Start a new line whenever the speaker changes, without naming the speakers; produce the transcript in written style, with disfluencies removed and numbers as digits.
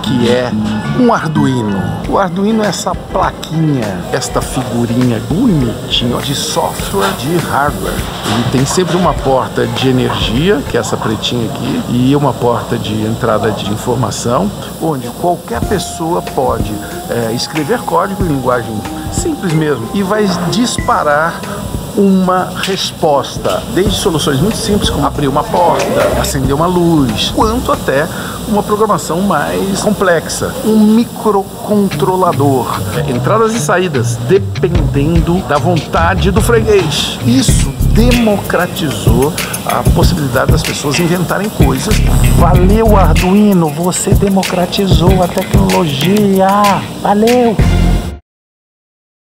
que é um Arduino? O Arduino é essa plaquinha, esta figurinha bonitinha de software, de hardware. Ele tem sempre uma porta de energia, que é essa pretinha aqui, e uma porta de entrada de informação, onde qualquer pessoa pode escrever código em linguagem simples mesmo e vai disparar uma resposta, desde soluções muito simples como abrir uma porta, acender uma luz, quanto até uma programação mais complexa, um microcontrolador, entradas e saídas, dependendo da vontade do freguês. Isso democratizou a possibilidade das pessoas inventarem coisas. Valeu, Arduino, você democratizou a tecnologia. Valeu!